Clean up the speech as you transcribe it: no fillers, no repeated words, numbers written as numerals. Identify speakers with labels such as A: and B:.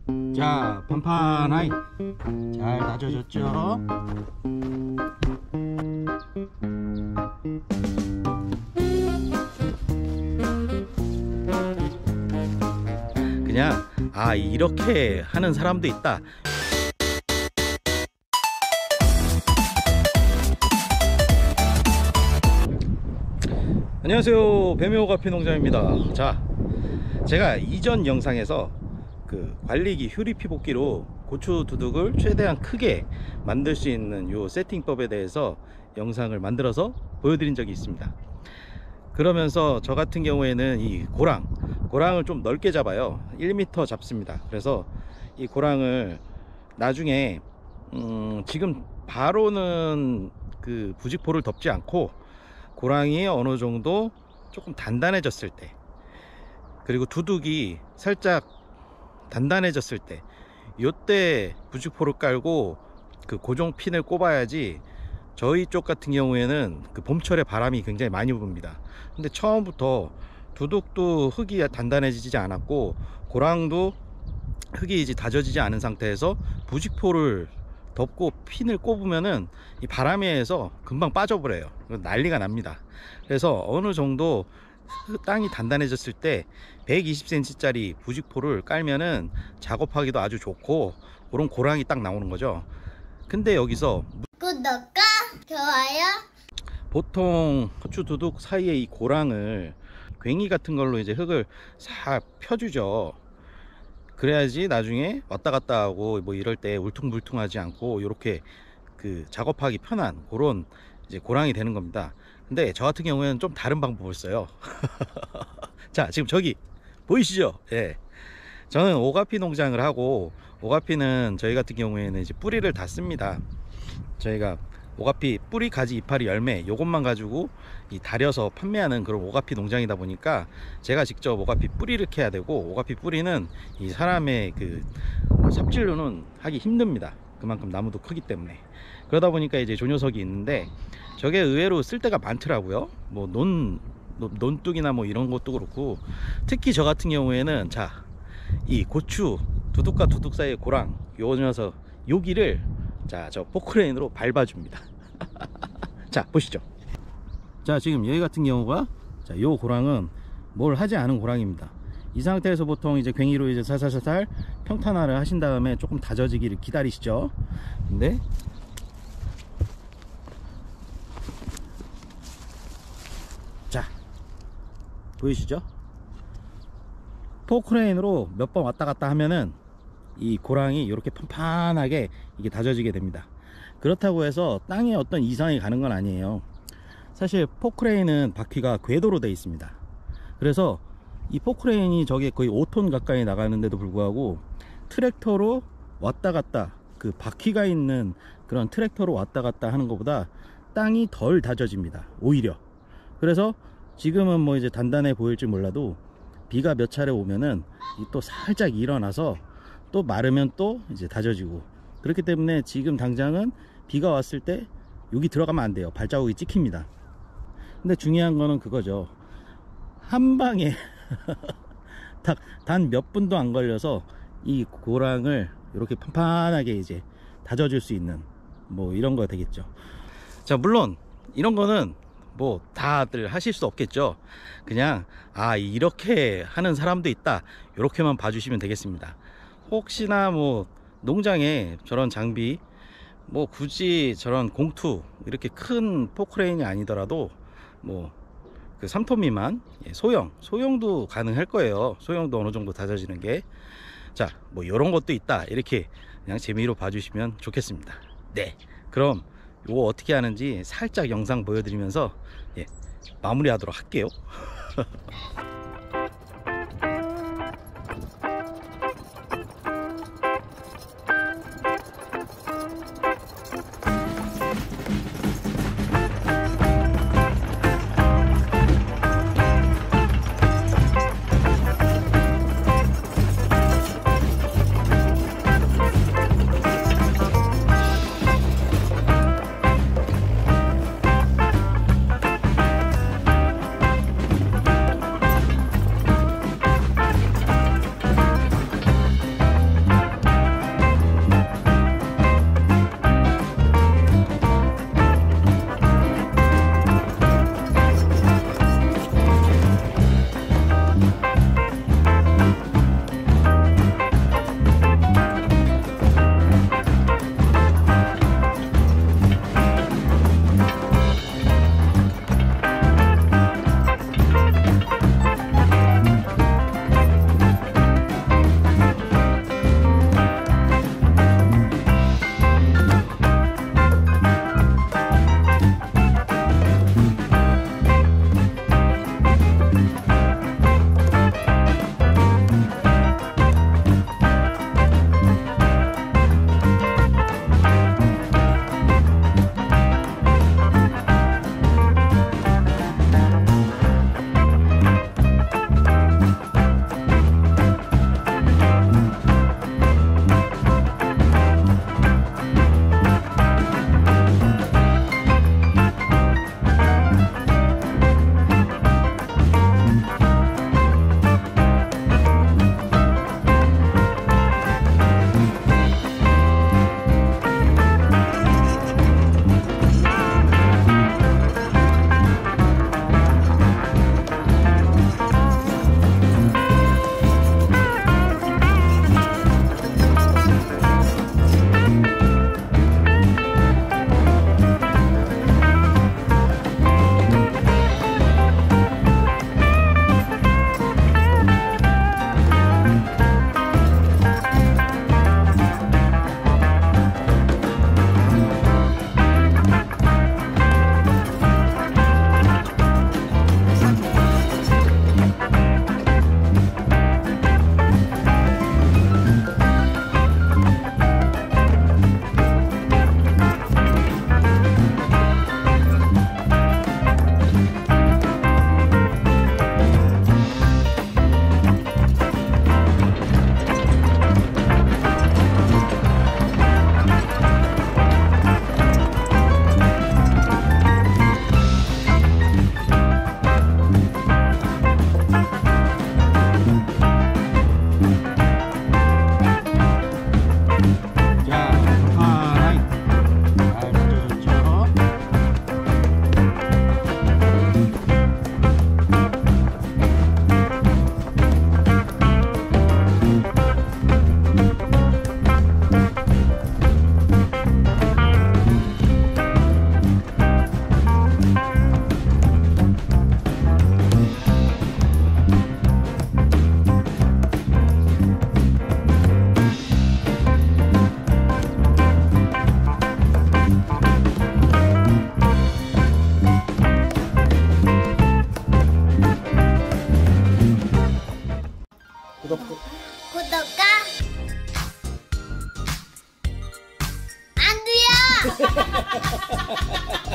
A: 자, 판판하이 잘 다져졌죠? 그냥 이렇게 하는 사람도 있다. 안녕하세요, 뱀의오가피 농장입니다. 자, 제가 이전 영상에서 그 관리기 휴리피 복기로 고추 두둑을 최대한 크게 만들 수 있는 요 세팅법에 대해서 영상을 만들어서 보여드린 적이 있습니다. 그러면서 저 같은 경우에는 이 고랑을 좀 넓게 잡아요. 1m 잡습니다. 그래서 이 고랑을 나중에 지금 바로는 그 부직포를 덮지 않고 고랑이 어느 정도 조금 단단해졌을 때, 그리고 두둑이 살짝 단단해졌을 때, 요때 부직포를 깔고 그 고정 핀을 꼽아야지. 저희 쪽 같은 경우에는 그 봄철에 바람이 굉장히 많이 붑니다. 근데 처음부터 두둑도 흙이 단단해지지 않았고 고랑도 흙이 이제 다져지지 않은 상태에서 부직포를 덮고 핀을 꼽으면은 이 바람에 의해서 금방 빠져버려요. 난리가 납니다. 그래서 어느 정도 땅이 단단해졌을 때 120cm 짜리 부직포를 깔면은 작업하기도 아주 좋고 그런 고랑이 딱 나오는 거죠. 근데 여기서
B: 구독과 좋아요.
A: 보통 고추 두둑 사이에 이 고랑을 괭이 같은 걸로 이제 흙을 싹 펴주죠. 그래야지 나중에 왔다 갔다 하고 뭐 이럴 때 울퉁불퉁하지 않고 이렇게 그 작업하기 편한 그런 이제 고랑이 되는 겁니다. 근데 저 같은 경우에는 좀 다른 방법을 써요. 자, 지금 저기 보이시죠? 예. 저는 오가피 농장을 하고, 오가피는 저희 같은 경우에는 이제 뿌리를 다 씁니다. 저희가 오가피 뿌리, 가지, 이파리, 열매 요것만 가지고 이 다려서 판매하는 그런 오가피 농장이다 보니까 제가 직접 오가피 뿌리를 캐야 되고, 오가피 뿌리는 이 사람의 그 삽질로는 하기 힘듭니다. 그만큼 나무도 크기 때문에. 그러다 보니까 이제 조 녀석이 있는데 저게 의외로 쓸 데가 많더라고요. 뭐 논둑이나 뭐 이런 것도 그렇고, 특히 저 같은 경우에는 자, 이 고추 두둑과 두둑 사이의 고랑 요 녀석 여기를 자, 저 포크레인으로 밟아줍니다. 자, 보시죠. 자, 지금 여기 같은 경우가 자, 요 고랑은 뭘 하지 않은 고랑입니다. 이 상태에서 보통 이제 괭이로 이제 살살살살 평탄화를 하신 다음에 조금 다져지기를 기다리시죠. 근데 자, 보이시죠? 포크레인으로 몇 번 왔다 갔다 하면은 이 고랑이 이렇게 판판하게 이게 다져지게 됩니다. 그렇다고 해서 땅에 어떤 이상이 가는 건 아니에요. 사실 포크레인은 바퀴가 궤도로 되어 있습니다. 그래서 이 포크레인이 저게 거의 5톤 가까이 나가는데도 불구하고 트랙터로 왔다 갔다, 그 바퀴가 있는 그런 트랙터로 왔다 갔다 하는 것보다 땅이 덜 다져집니다, 오히려. 그래서 지금은 뭐 이제 단단해 보일지 몰라도 비가 몇 차례 오면은 또 살짝 일어나서 또 마르면 또 이제 다져지고, 그렇기 때문에 지금 당장은 비가 왔을 때 여기 들어가면 안 돼요. 발자국이 찍힙니다. 근데 중요한 거는 그거죠. 한 방에 단 몇 분도 안 걸려서 이 고랑을 이렇게 판판하게 이제 다져줄 수 있는 뭐 이런 거 되겠죠. 자, 물론 이런 거는 뭐 다들 하실 수 없겠죠. 그냥 이렇게 하는 사람도 있다, 이렇게만 봐주시면 되겠습니다. 혹시나 뭐 농장에 저런 장비, 뭐 굳이 저런 공투 이렇게 큰 포크레인이 아니더라도 뭐 그 3톤 미만 소형도 가능할 거예요. 소형도 어느 정도 다져지는 게. 자, 뭐 이런 것도 있다, 이렇게 그냥 재미로 봐주시면 좋겠습니다. 네, 그럼 요거 어떻게 하는지 살짝 영상 보여드리면서 마무리하도록 할게요.
B: 구독과 안 돼요.